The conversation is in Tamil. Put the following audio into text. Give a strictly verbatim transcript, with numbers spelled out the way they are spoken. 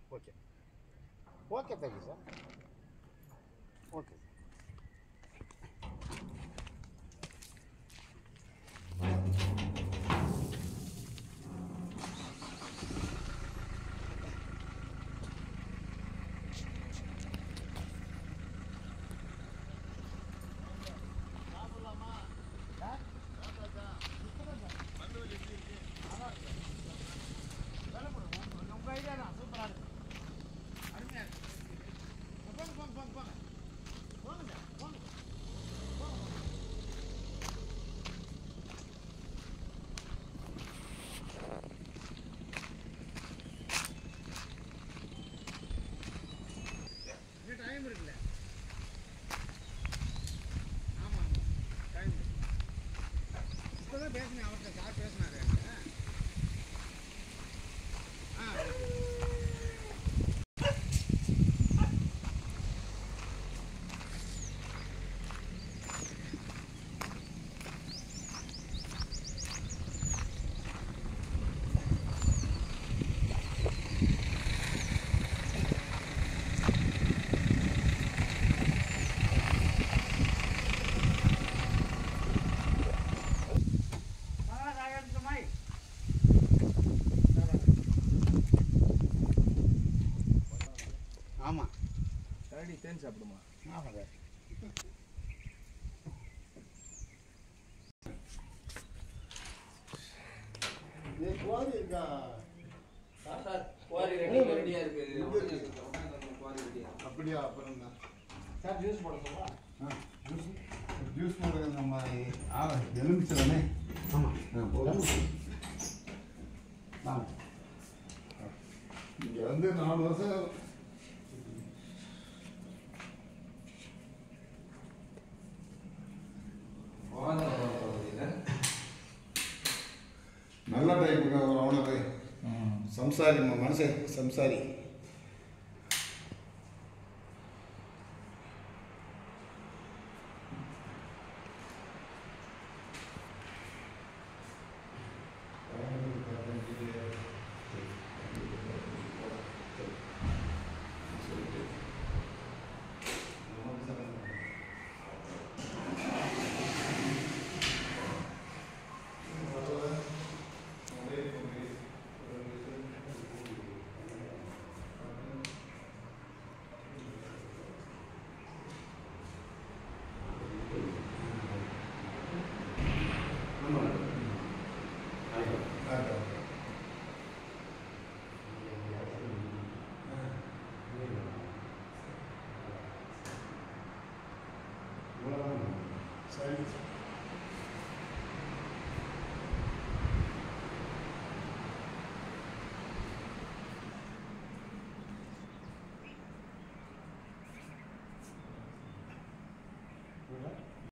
okay okay thank you sir okay பேசுனேன் அவர்கிட்ட சார் பேசினாரு ஆமாம் தேடி தேன் சாப்பிடுமா ஆமாங்க குவாரி இருக்கா சார் குவாரி ரெடியாக இருக்குது அப்படியா அப்புறம் தான் சார் ஜூஸ் போட சொல்லவா ஆ ஜூஸ் ஜூஸ் போடுறது நம்ம ஆ எலுமிச்சலனே ஆமாம் ஆ போதும் ஆ இங்கே வந்து நாலு வருஷம் நல்ல டைப்புங்க அவனது ಸಂಸಾರಿ ಮನಸ್ಸೇ ಸಂಸಾರಿ